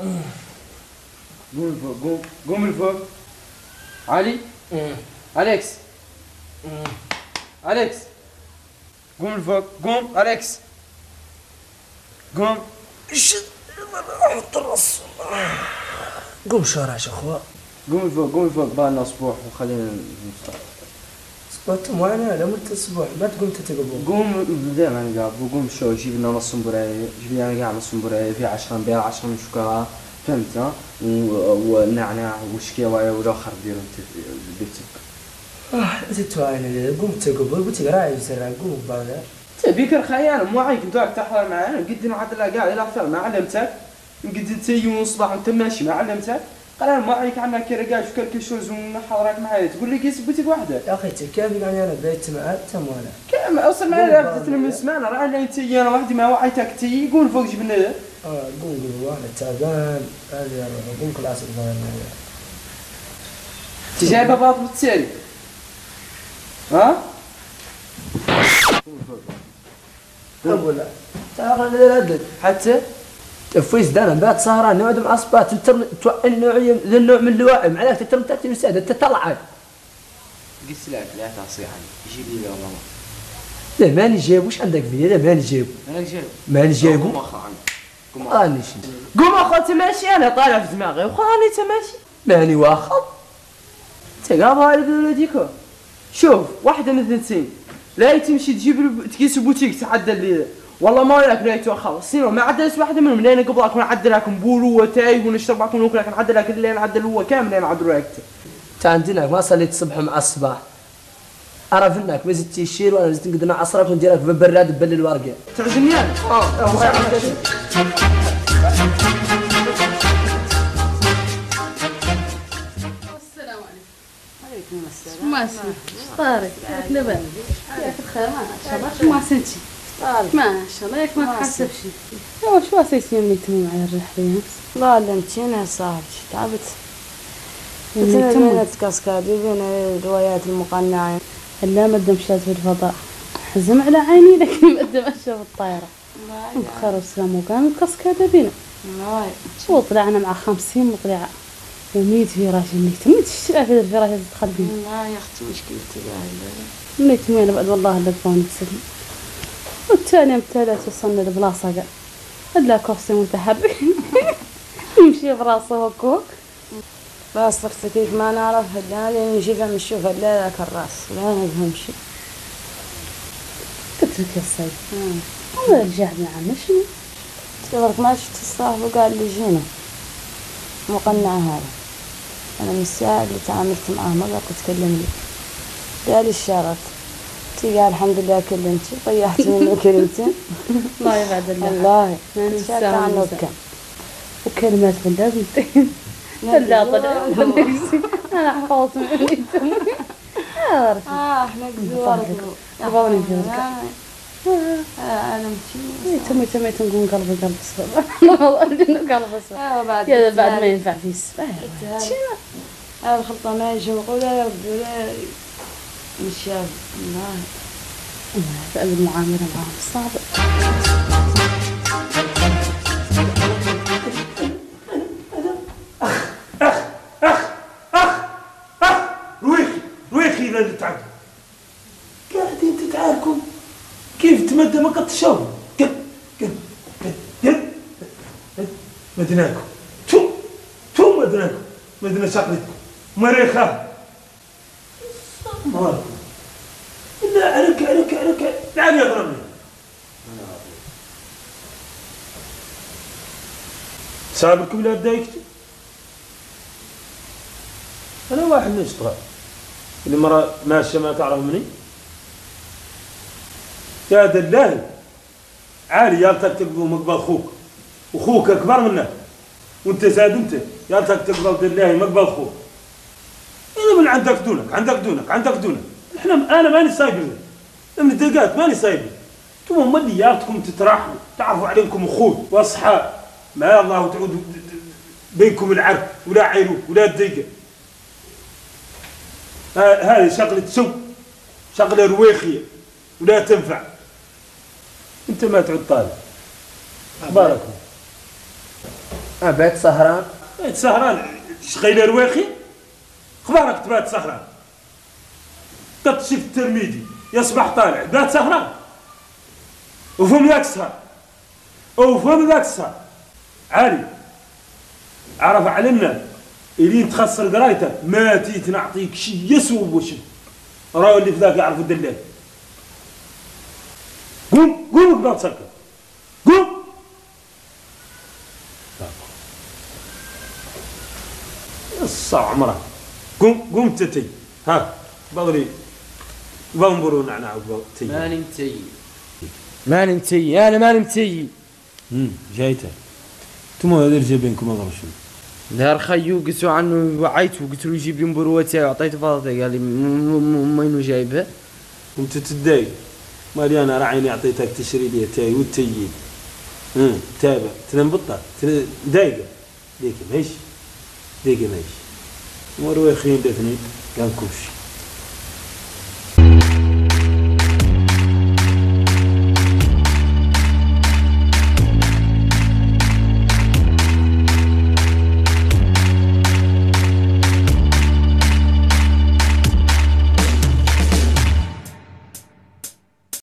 قوم الفوق، قوم قوم الفوق. علي. أليكس. أليكس. قوم الفوق، قوم أليكس. قوم. شد حط الراس. قوم شارعش اخويا. قوم الفوق، قوم الفوق، بالنا أسبوع وخلينا نستغرق. اسبوع وانا لم اسبوع ما تقوم تتقبل. قوم بدأ ما نقابل، قوم شو جيب لنا نص مبراية، جيب لنا قاع نص مبراية في 10 نبيع 10 من شوكولا، فهمت ها؟ ونعناع وشكيوايا والآخر ديرو انت بيتك. تتواني قوم تقبل قلت لك راعي بسرعة قوم بانا. تبيك الخيانة مو عايك انتوا تحضر معانا قد ما عاد لا قاعد لا أكثر ما علمتك قد انت يوم الصباح انت ماشي ما علمتك قال انا ما عليك عنا كرقاش وكركشوز ونحضرك معايا تقول لي قيس بوتيك واحدة يا اخي كيف يعني انا بيت معاه تم وانا كم اوصل معنا لابدت من سمعنا راه انت انا وحدي ما وعيتك تي يقول فوق جبنا قوم وانا تعبان هذه قوم كلاس الظاهر انت جايبه باطل التالي ها؟ ولا تعال حتى تفويز دانا بعد سهران نقعد مع اصبات النوعيه ذا النوع من الواعي معناته ترى تاتي مساعده انت طلع عاد قلت لك لا تصيح يجيب لي والله لا ماني جايب وش عندك فيا لا ماني جايب ماني جايب قوم اخا قوم راني قوم اخا انت ماشي انا طالع في دماغي وخاني انت ماشي ماني واخا انت قابها على ديكو شوف واحده من اثنتين لا تمشي تجيب تقيس بوتيك تعدل لي والله ما لك لا يتوخر سينو ما عدلت واحده منهم لين قبلك ونعدل لكم بولو وتاي ونشرب لكم وناكل لكم نعدل لك اللي نعدل هو كامل لين نعدل لك انت عندنا ما صليت الصبح مع الصباح عرف انك ما زدت الشير وانا زدت نقدر عصرك وندير لك بالبراد تبلل الورقه تعجبني انا السلام عليكم ما اسمع طارق لبن ياك بخير ما شاء الله ما سنتي ما شاء الله ياك ما تحسب شيء شو اسيتي يمي تموم على الرحله لا لمتينا صاحبتي تعبت بين كاسكادي بين الروايات المقنعه لا مدة مشات في الفضاء حزم على عيني لكن مدة مشى في الطائرة بخير وسلام وكان كاسكادة بينا وطلعنا مع 50 مطلعة وميت فراش ميت تشتري في الفراش تدخل فيه لا يا اختي مشكلتي قاعدة ميت وين بعد والله اللي فون تسلم والثاني الثالث وصلنا لبلاصة قال إلا كرسي متحرك يمشي براسه هكوك بس كيف ما نعرف هلا لين نجيبها نشوف هلا ذاك الراس لا نفهم شيء تترك يا الصيد والله رجعنا عنا شنو تقولك ما شفت الصاحب وقال لي جينا مقنع هذا انا من الساعة اللي تعاملت معاه ما قال تكلم لي قال الشرط تي قال الحمد لله كلمتي طيحت منه كلمتين الله يبعد الله والله شاك عنه كان وكلمات بالله بنتين لا طلع انا حفظت منيتهم احنا قزورك يبغوني يجوزك انا تمي تنقول قلبي قلب الصبر والله انه قلب الصبر يا بعد ما ينفع في السباحه هذا الخلطه ما يجي ولا يرد ولا مشاف الله المعامله معهم صعبه رويخي إذا تعبوا قاعدين تتعاركوا كيف تمدى ما قد تشاور قد مدناكم تو مدناكم مدنا شقلتكم مريخة مالكم إلا عليك تعال يضربني سابقكم لا دايكتوا أنا واحد نشطغل اللي مرة ماشية ما تعرف مني يا دلال عالي يالتك تقبل مقبل خوك وخوك أكبر منك وانت زاد انت يالتك تقبل دلال مقبل خوك إذا من عندك دونك أنا ماني سايبه من الدقات ماني سايبه انتم ملي يالتكم تتراحوا تعرفوا عليكم أخوك وأصحاب ما الله تعود بينكم العرق ولا عيروك ولا دقة هذه شغلة شغلة رويخية ولا تنفع انت ما تعد طالب بارك الله بات سهران. بات سهران شغيله رواخي خبارك تبات سهران تتشف الترميدي يصبح طالع بات سهران وفهم ذاك السهر وفهم ذاك السهر عالي عرف علينا اللي تخسر قرايته ما تيت نعطيك شي يسوب وشي راهو اللي في ذاك يعرف الدلال قوم قبل تسكر قوم الصع عمره قوم تتي ها بغري بنبرو نعناع تي ماني متي انا ماني متي. جايته انتوما هذا اللي بينكم الله شنو دار خيو قلتو عنه وعيت وقلت له يجيب لي مبروه تاعي وعطيته فاضي قال لي وينو جايبها وانت تتضايق مالي انا راه عيني عطيتك تشري لي تاي والتيين تابع تنبطه دايقه ديك ماشي مروي خين الاثنين قال كلشي